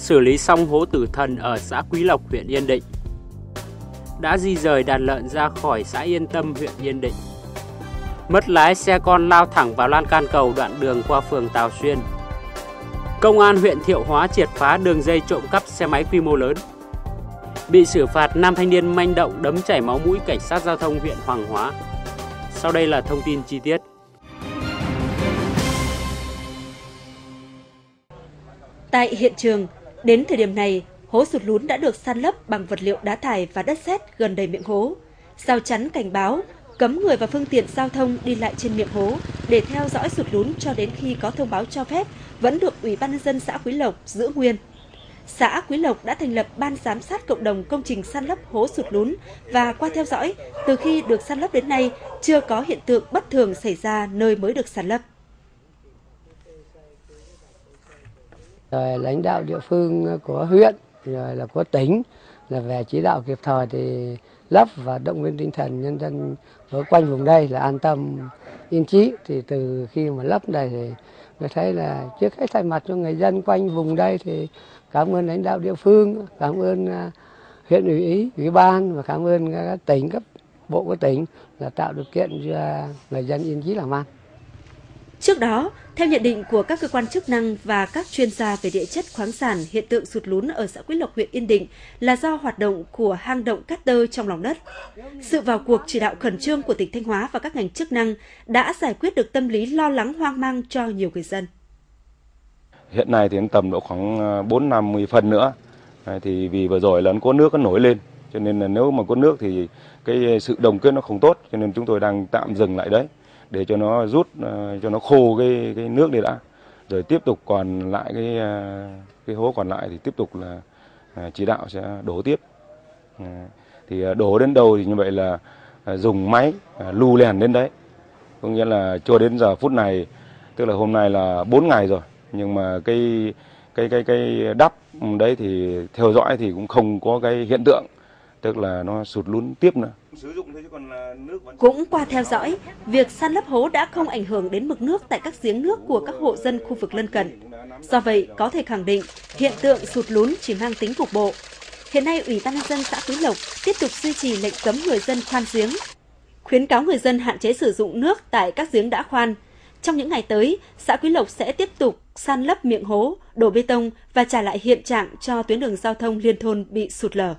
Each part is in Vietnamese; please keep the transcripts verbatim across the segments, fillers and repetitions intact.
xử lý xong hố tử thần ở xã Quý Lộc, huyện Yên Định. Đã di rời đàn lợn ra khỏi xã Yên Tâm, huyện Yên Định. Mất lái xe con lao thẳng vào lan can cầu đoạn đường qua phường Tào Xuyên. Công an huyện Thiệu Hóa triệt phá đường dây trộm cắp xe máy quy mô lớn. Bị xử phạt nam thanh niên manh động đấm chảy máu mũi cảnh sát giao thông huyện Hoàng Hóa. Sau đây là thông tin chi tiết. Tại hiện trường, đến thời điểm này, hố sụt lún đã được san lấp bằng vật liệu đá thải và đất sét gần đầy miệng hố. Rào chắn cảnh báo, cấm người và phương tiện giao thông đi lại trên miệng hố để theo dõi sụt lún cho đến khi có thông báo cho phép vẫn được Ủy ban nhân dân xã Quý Lộc giữ nguyên. Xã Quý Lộc đã thành lập ban giám sát cộng đồng công trình san lấp hố sụt lún và qua theo dõi, từ khi được san lấp đến nay chưa có hiện tượng bất thường xảy ra nơi mới được san lấp. Rồi lãnh đạo địa phương của huyện rồi là của tỉnh là về chỉ đạo kịp thời thì lấp và động viên tinh thần nhân dân ở quanh vùng đây là an tâm yên chí. Thì từ khi mà lấp này thì tôi thấy là trước hết thay mặt cho người dân quanh vùng đây thì cảm ơn lãnh đạo địa phương, cảm ơn huyện ủy, ủy ban và cảm ơn các tỉnh, cấp bộ của tỉnh là tạo điều kiện cho người dân yên chí làm ăn. Trước đó, theo nhận định của các cơ quan chức năng và các chuyên gia về địa chất khoáng sản, hiện tượng sụt lún ở xã Quý Lộc, huyện Yên Định là do hoạt động của hang động cát tơ trong lòng đất. Sự vào cuộc chỉ đạo khẩn trương của tỉnh Thanh Hóa và các ngành chức năng đã giải quyết được tâm lý lo lắng hoang mang cho nhiều người dân. Hiện nay thì tầm độ khoảng bốn năm mươi phân nữa. Thì vì vừa rồi là có nước nó nổi lên, cho nên là nếu mà có nước thì cái sự đồng kết nó không tốt, cho nên chúng tôi đang tạm dừng lại đấy để cho nó rút, cho nó khô cái cái nước này đã, rồi tiếp tục còn lại cái cái hố còn lại thì tiếp tục là chỉ đạo sẽ đổ tiếp. Thì đổ đến đâu thì như vậy là dùng máy lu lèn đến đấy, có nghĩa là cho đến giờ phút này, tức là hôm nay là bốn ngày rồi, nhưng mà cái cái cái cái đắp đấy thì theo dõi thì cũng không có cái hiện tượng, tức là nó sụt lún tiếp nữa. Cũng qua theo dõi, việc san lấp hố đã không ảnh hưởng đến mực nước tại các giếng nước của các hộ dân khu vực lân cận. Do vậy, có thể khẳng định hiện tượng sụt lún chỉ mang tính cục bộ. Hiện nay, Ủy ban nhân dân xã Quý Lộc tiếp tục duy trì lệnh cấm người dân khoan giếng, khuyến cáo người dân hạn chế sử dụng nước tại các giếng đã khoan. Trong những ngày tới, xã Quý Lộc sẽ tiếp tục san lấp miệng hố, đổ bê tông và trả lại hiện trạng cho tuyến đường giao thông liên thôn bị sụt lở.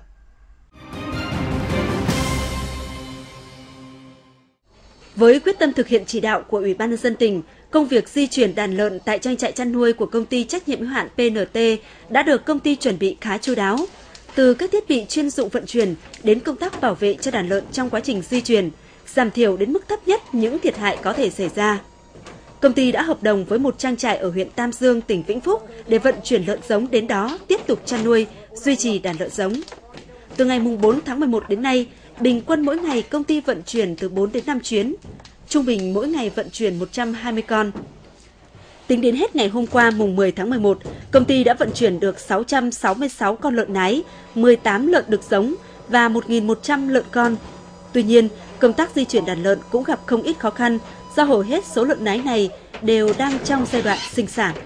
Với quyết tâm thực hiện chỉ đạo của Ủy ban nhân dân tỉnh, công việc di chuyển đàn lợn tại trang trại chăn nuôi của công ty trách nhiệm hữu hạn pê en tê đã được công ty chuẩn bị khá chu đáo. Từ các thiết bị chuyên dụng vận chuyển đến công tác bảo vệ cho đàn lợn trong quá trình di chuyển, giảm thiểu đến mức thấp nhất những thiệt hại có thể xảy ra. Công ty đã hợp đồng với một trang trại ở huyện Tam Dương, tỉnh Vĩnh Phúc để vận chuyển lợn giống đến đó tiếp tục chăn nuôi, duy trì đàn lợn giống. Từ ngày bốn tháng mười một đến nay, bình quân mỗi ngày công ty vận chuyển từ bốn đến năm chuyến, trung bình mỗi ngày vận chuyển một trăm hai mươi con. Tính đến hết ngày hôm qua mùng mười tháng mười một, công ty đã vận chuyển được sáu trăm sáu mươi sáu con lợn nái, mười tám lợn đực giống và một nghìn một trăm lợn con. Tuy nhiên, công tác di chuyển đàn lợn cũng gặp không ít khó khăn do hầu hết số lợn nái này đều đang trong giai đoạn sinh sản.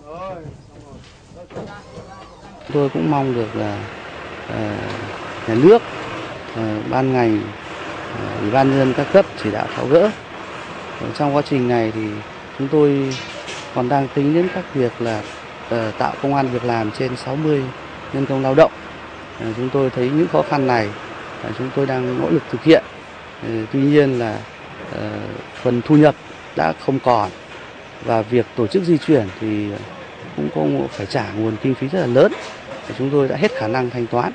Tôi cũng mong được là uh, nhà nước, uh, ban ngành, uh, ủy ban nhân dân các cấp chỉ đạo tháo gỡ. Trong quá trình này thì chúng tôi còn đang tính đến các việc là uh, tạo công ăn việc làm trên sáu mươi nhân công lao động. Uh, chúng tôi thấy những khó khăn này uh, chúng tôi đang nỗ lực thực hiện. Uh, tuy nhiên là uh, phần thu nhập đã không còn và việc tổ chức di chuyển thì cũng có phải trả nguồn kinh phí rất là lớn. Uh, chúng tôi đã hết khả năng thanh toán.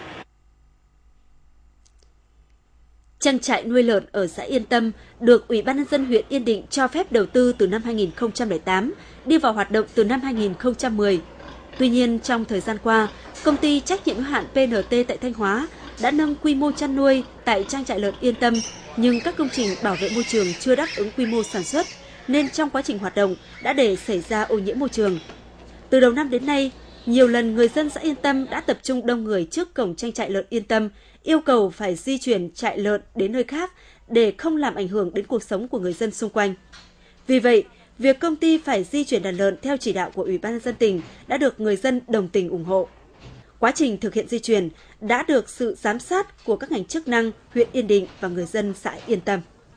Trang trại nuôi lợn ở xã Yên Tâm được Ủy ban nhân dân huyện Yên Định cho phép đầu tư từ năm hai nghìn không trăm lẻ tám, đi vào hoạt động từ năm hai nghìn không trăm mười. Tuy nhiên, trong thời gian qua, công ty trách nhiệm hữu hạn pê en tê tại Thanh Hóa đã nâng quy mô chăn nuôi tại trang trại lợn Yên Tâm, nhưng các công trình bảo vệ môi trường chưa đáp ứng quy mô sản xuất, nên trong quá trình hoạt động đã để xảy ra ô nhiễm môi trường. Từ đầu năm đến nay, nhiều lần người dân xã Yên Tâm đã tập trung đông người trước cổng trang trại lợn Yên Tâm, yêu cầu phải di chuyển trại lợn đến nơi khác để không làm ảnh hưởng đến cuộc sống của người dân xung quanh. Vì vậy, việc công ty phải di chuyển đàn lợn theo chỉ đạo của Ủy ban nhân dân tỉnh đã được người dân đồng tình ủng hộ. Quá trình thực hiện di chuyển đã được sự giám sát của các ngành chức năng huyện Yên Định và người dân xã yên tâm.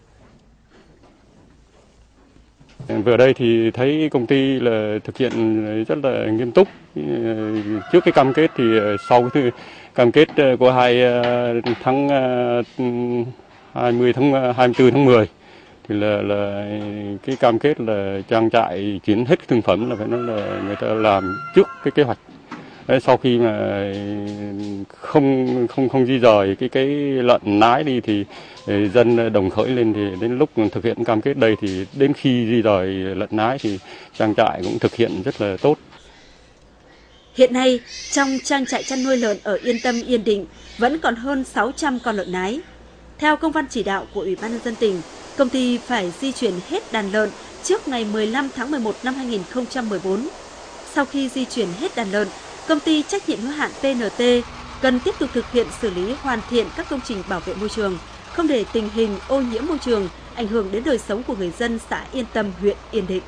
Vừa đây thì thấy công ty là thực hiện rất là nghiêm túc. Trước cái cam kết thì sau cái cam kết của hai tháng hai mươi tháng hai mươi tư tháng mười thì là là cái cam kết là trang trại chuyển hết thương phẩm là phải nói là người ta làm trước cái kế hoạch. Đấy, sau khi mà không không không di rời cái cái lợn nái đi thì dân đồng khởi lên, thì đến lúc thực hiện cam kết đây thì đến khi di rời lợn nái thì trang trại cũng thực hiện rất là tốt. Hiện nay, trong trang trại chăn nuôi lợn ở Yên Tâm, Yên Định vẫn còn hơn sáu trăm con lợn nái. Theo công văn chỉ đạo của Ủy ban nhân dân tỉnh, công ty phải di chuyển hết đàn lợn trước ngày mười lăm tháng mười một năm hai nghìn không trăm mười bốn. Sau khi di chuyển hết đàn lợn, công ty trách nhiệm hữu hạn pê en tê cần tiếp tục thực hiện xử lý hoàn thiện các công trình bảo vệ môi trường, không để tình hình ô nhiễm môi trường ảnh hưởng đến đời sống của người dân xã Yên Tâm, huyện Yên Định.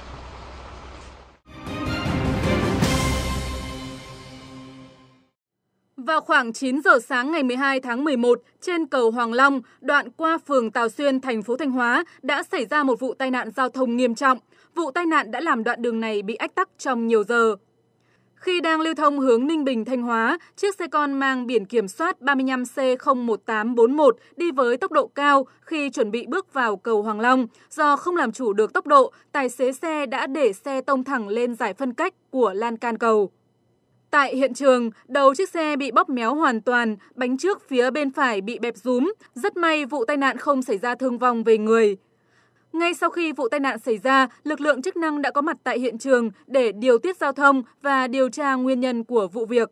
Vào khoảng chín giờ sáng ngày mười hai tháng mười một, trên cầu Hoàng Long, đoạn qua phường Tào Xuyên, thành phố Thanh Hóa, đã xảy ra một vụ tai nạn giao thông nghiêm trọng. Vụ tai nạn đã làm đoạn đường này bị ách tắc trong nhiều giờ. Khi đang lưu thông hướng Ninh Bình, Thanh Hóa, chiếc xe con mang biển kiểm soát ba mươi lăm C không một tám bốn một đi với tốc độ cao khi chuẩn bị bước vào cầu Hoàng Long. Do không làm chủ được tốc độ, tài xế xe đã để xe tông thẳng lên giải phân cách của lan can cầu. Tại hiện trường, đầu chiếc xe bị bóp méo hoàn toàn, bánh trước phía bên phải bị bẹp rúm. Rất may vụ tai nạn không xảy ra thương vong về người. Ngay sau khi vụ tai nạn xảy ra, lực lượng chức năng đã có mặt tại hiện trường để điều tiết giao thông và điều tra nguyên nhân của vụ việc.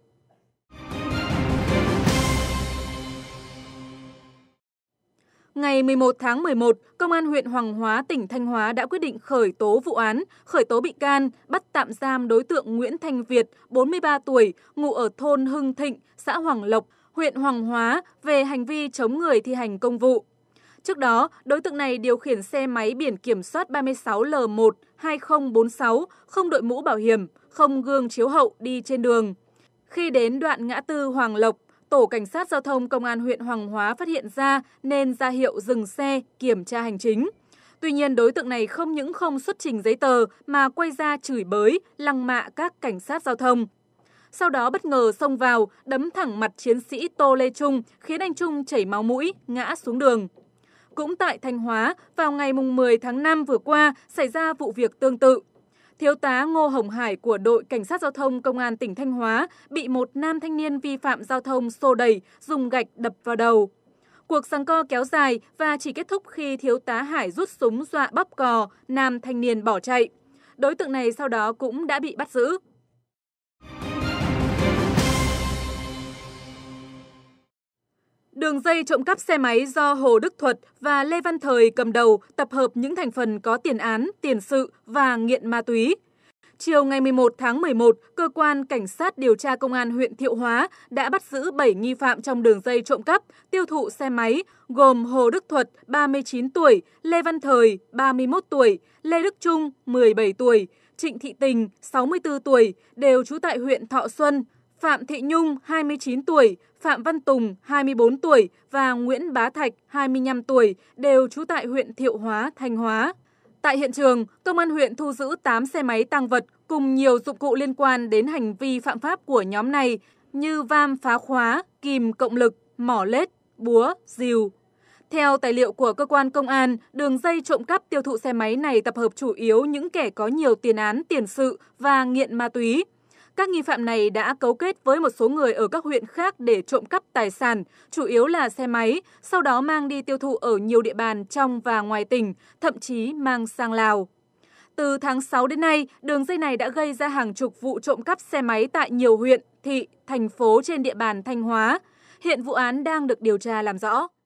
Ngày mười một tháng mười một, Công an huyện Hoàng Hóa, tỉnh Thanh Hóa đã quyết định khởi tố vụ án, khởi tố bị can, bắt tạm giam đối tượng Nguyễn Thanh Việt, bốn mươi ba tuổi, ngụ ở thôn Hưng Thịnh, xã Hoàng Lộc, huyện Hoàng Hóa về hành vi chống người thi hành công vụ. Trước đó, đối tượng này điều khiển xe máy biển kiểm soát ba mươi sáu L một hai không bốn sáu, không đội mũ bảo hiểm, không gương chiếu hậu đi trên đường. Khi đến đoạn ngã tư Hoàng Lộc, Tổ Cảnh sát Giao thông Công an huyện Hoàng Hóa phát hiện ra nên ra hiệu dừng xe kiểm tra hành chính. Tuy nhiên, đối tượng này không những không xuất trình giấy tờ mà quay ra chửi bới, lăng mạ các cảnh sát giao thông. Sau đó bất ngờ xông vào, đấm thẳng mặt chiến sĩ Tô Lê Trung, khiến anh Trung chảy máu mũi, ngã xuống đường. Cũng tại Thanh Hóa, vào ngày mười tháng năm vừa qua, xảy ra vụ việc tương tự. Thiếu tá Ngô Hồng Hải của đội Cảnh sát Giao thông Công an tỉnh Thanh Hóa bị một nam thanh niên vi phạm giao thông xô đẩy, dùng gạch đập vào đầu. Cuộc giằng co kéo dài và chỉ kết thúc khi thiếu tá Hải rút súng dọa bóp cò, nam thanh niên bỏ chạy. Đối tượng này sau đó cũng đã bị bắt giữ. Đường dây trộm cắp xe máy do Hồ Đức Thuật và Lê Văn Thời cầm đầu tập hợp những thành phần có tiền án, tiền sự và nghiện ma túy. Chiều ngày mười một tháng mười một, Cơ quan Cảnh sát điều tra Công an huyện Thiệu Hóa đã bắt giữ bảy nghi phạm trong đường dây trộm cắp, tiêu thụ xe máy, gồm Hồ Đức Thuật, ba mươi chín tuổi, Lê Văn Thời, ba mươi mốt tuổi, Lê Đức Trung, mười bảy tuổi, Trịnh Thị Tình, sáu mươi tư tuổi, đều trú tại huyện Thọ Xuân, Phạm Thị Nhung, hai mươi chín tuổi, Phạm Văn Tùng, hai mươi bốn tuổi và Nguyễn Bá Thạch, hai mươi lăm tuổi, đều trú tại huyện Thiệu Hóa, Thanh Hóa. Tại hiện trường, Công an huyện thu giữ tám xe máy tang vật cùng nhiều dụng cụ liên quan đến hành vi phạm pháp của nhóm này như vam phá khóa, kìm cộng lực, mỏ lết, búa, rìu. Theo tài liệu của cơ quan công an, đường dây trộm cắp tiêu thụ xe máy này tập hợp chủ yếu những kẻ có nhiều tiền án, tiền sự và nghiện ma túy. Các nghi phạm này đã cấu kết với một số người ở các huyện khác để trộm cắp tài sản, chủ yếu là xe máy, sau đó mang đi tiêu thụ ở nhiều địa bàn trong và ngoài tỉnh, thậm chí mang sang Lào. Từ tháng sáu đến nay, đường dây này đã gây ra hàng chục vụ trộm cắp xe máy tại nhiều huyện, thị, thành phố trên địa bàn Thanh Hóa. Hiện vụ án đang được điều tra làm rõ.